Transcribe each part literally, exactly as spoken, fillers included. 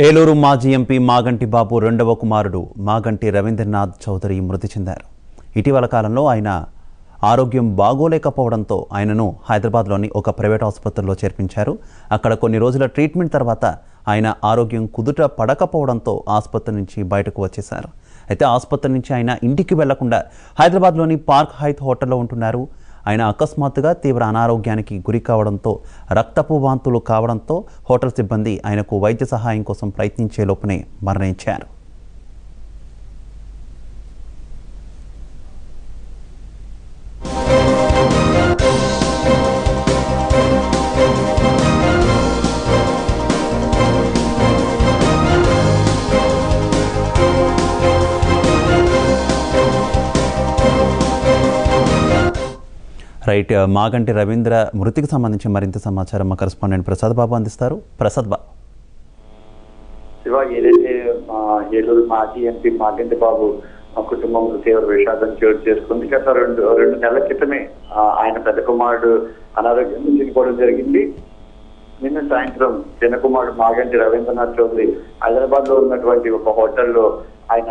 ఏలూరు మాజీ ఎంపీ మాగంటి బాబు రెండవ కుమారుడు మాగంటి రవీంద్రనాథ్ చౌదరి మృతి చెందారు. ఇటీవల కాలంలో ఆయన ఆరోగ్యం బాగోలేకపోవడంతో ఆయనను హైదరాబాద్లోని ఒక ప్రైవేట్ ఆసుపత్రిలో చేర్పించారు. అక్కడ కొన్ని రోజుల ట్రీట్మెంట్ తర్వాత ఆయన ఆరోగ్యం కుదుట పడకపోవడంతో ఆసుపత్రి నుంచి బయటకు వచ్చేశారు. అయితే ఆసుపత్రి నుంచి ఆయన ఇంటికి వెళ్లకుండా హైదరాబాద్లోని పార్క్ హైత్ హోటల్లో ఉంటున్నారు. ఆయన అకస్మాత్తుగా తీవ్ర అనారోగ్యానికి గురి కావడంతో రక్తపు వాంతులు కావడంతో హోటల్ సిబ్బంది ఆయనకు వైద్య సహాయం కోసం ప్రయత్నించే లోపునే మరణించారు. రైట్, మాగంటి రవీంద్ర మృతికి సంబంధించి మరింత సమాచారం మా కరెస్పాండెంట్ ప్రసాద్ బాబు అందిస్తారు. ప్రసాద్ బాబు, శివ, ఏదైతే ఏలూరు మాజీ ఎంపీ మాగంటి బాబు కుటుంబంలో తీవ్ర విషాదం చోటు చేసుకుంది. గత రెండు రెండు నెలల క్రితమే ఆయన పెద్ద కుమారుడు అనారోగ్యం చనిపోవడం జరిగింది. నిన్న సాయంత్రం చిన్న కుమారుడు మాగంటి రవీంద్రనాథ్ చౌదరి హైదరాబాద్ లో ఉన్నటువంటి ఒక హోటల్లో ఆయన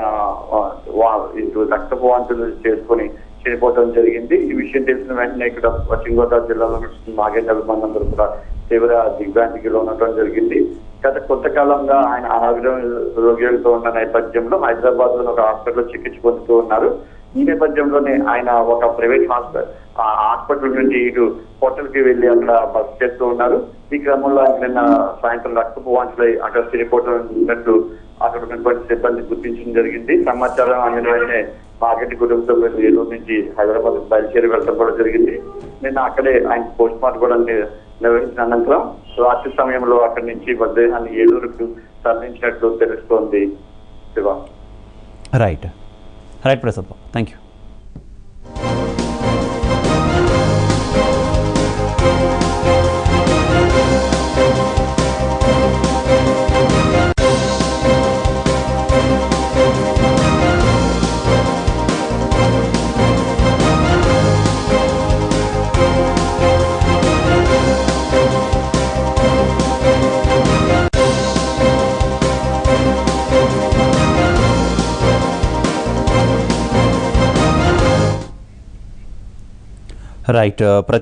రక్తపు వాంతులు చేసుకుని చనిపోవడం జరిగింది. ఈ విషయం తెలిసిన వెంటనే ఇక్కడ పశ్చిమ గోదావరి జిల్లాలో మాగంటి అభిమానులందరూ కూడా తీవ్ర దిగ్భ్రాంతికి లోనవడం జరిగింది. గత కొంతకాలంగా ఆయన అనారోగ్యంతో ఉన్న నేపథ్యంలో హైదరాబాద్ లో ఒక హాస్పిటల్లో చికిత్స పొందుతూ ఉన్నారు. ఈ నేపథ్యంలోనే ఆయన ఒక ప్రైవేట్ హాస్పిటల్ హాస్పిటల్ నుంచి ఇటు హోటల్ కి వెళ్లి అక్కడ బస్ చేస్తూ ఉన్నారు. ఈ క్రమంలో ఆయన నిన్న సాయంత్రం రక్తపు వాంతులై అక్కడ చనిపోవడం ఉన్నట్లు అక్కడ ఉన్నటువంటి సిబ్బంది గుర్తించడం జరిగింది. సమాచారం అందిన వెంటనే మాగంటి కుటుంబ సభ్యులు ఏలూరు నుంచి హైదరాబాద్ బయలుదేరి వెళ్ళడం కూడా జరిగింది. నిన్న అక్కడే ఆయన పోస్ట్ మార్టం కూడా నిర్వహించిన అనంతరం రాత్రి సమయంలో అక్కడి నుంచి మృతదేహాన్ని ఏలూరుకు తరలించినట్లు తెలుస్తోంది. Shiva, right right Prasad Babu, thank you. Right,